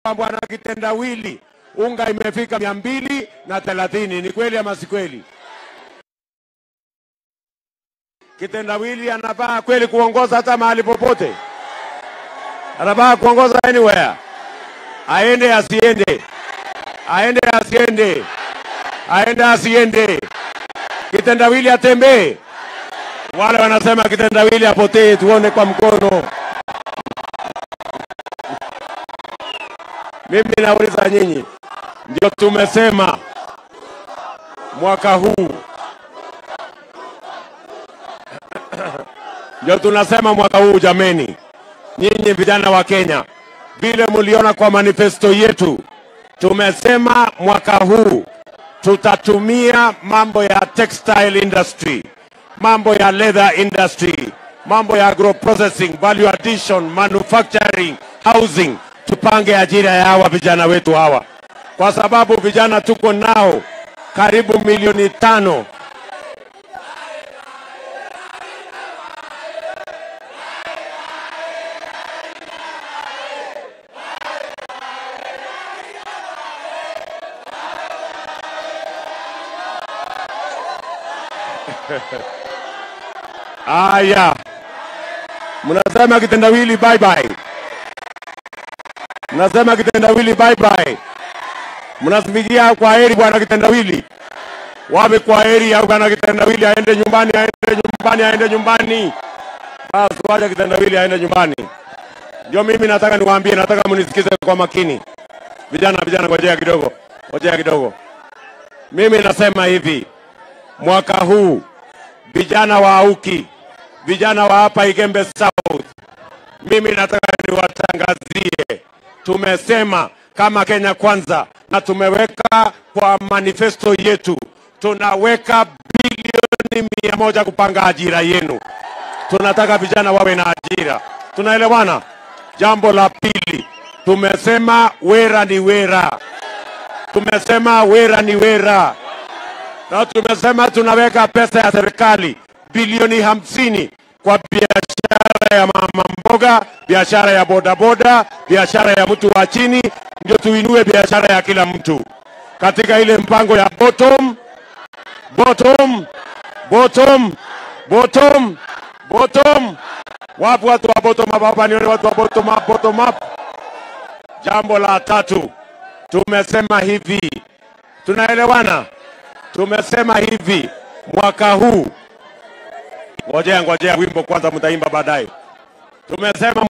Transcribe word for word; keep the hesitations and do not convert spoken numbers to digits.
bwana kitendawili unga imefika mia mbili na thelathini. Ni kweli ama si kweli? Kitendawili anafaa kweli kuongoza hata mahali popote? Anafaa kuongoza anywhere? Aende asiende? Aende asiende? Aende asiende? Kitendawili atembee? Wale wanasema kitendawili apotee, tuone kwa mkono. Mimi nauliza nyinyi, ndio tumesema mwaka huu ndio tunasema mwaka huu jameni, nyinyi vijana wa Kenya, vile muliona kwa manifesto yetu, tumesema mwaka huu tutatumia mambo ya textile industry, mambo ya leather industry, mambo ya agro processing, value addition, manufacturing, housing, tupange ajira ya hawa vijana wetu hawa, kwa sababu vijana tuko nao karibu milioni tano. Aya, mnasema kitendawili bye bye. Mnasema kitendawili bye bye. Mnasifikia kwa heri bwana kitendawili. Wapi kwa heri au bwana kitendawili aende nyumbani, aende nyumbani, aende nyumbani. Basi wacha kitendawili aende nyumbani. Ndio mimi nataka niwaambie, nataka mnisikize kwa makini. Vijana vijana ngojea kidogo. Ngojea kidogo. Mimi nasema hivi, mwaka huu vijana wa Auki, vijana wa hapa Igembe South, mimi nataka niwatangazie, tumesema kama Kenya Kwanza na tumeweka kwa manifesto yetu, tunaweka bilioni mia moja kupanga ajira yenu. Tunataka vijana wawe na ajira. Tunaelewana? Jambo la pili, tumesema wera ni wera. Tumesema wera ni wera. Na tumesema tunaweka pesa ya serikali bilioni hamsini kwa biashara ya mama mboga, biashara ya bodaboda, biashara ya mtu wa chini, ndio tuinue biashara ya kila mtu. Katika ile mpango ya bottom, bottom, bottom, bottom, bottom. Wapo watu wa bottom up hapa, nione watu wa bottom up, bottom up. Jambo la tatu, tumesema hivi, tunaelewana? Tumesema hivi, mwaka huu, ngojea ngojea wimbo kwanza mtaimba baadaye. Tumesema